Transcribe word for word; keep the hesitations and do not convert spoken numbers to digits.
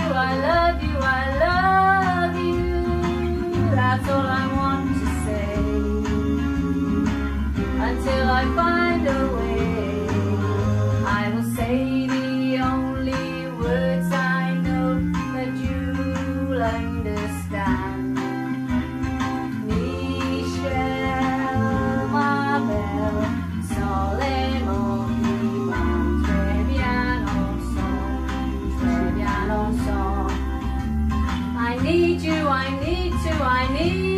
I love you, I love you. That's all I want to say. Until I find a way, I will say the only words I know that you'll understand. Michel, ma belle, solement vivant, très bien ensemble, très bien ensemble. I need you, I need to, I need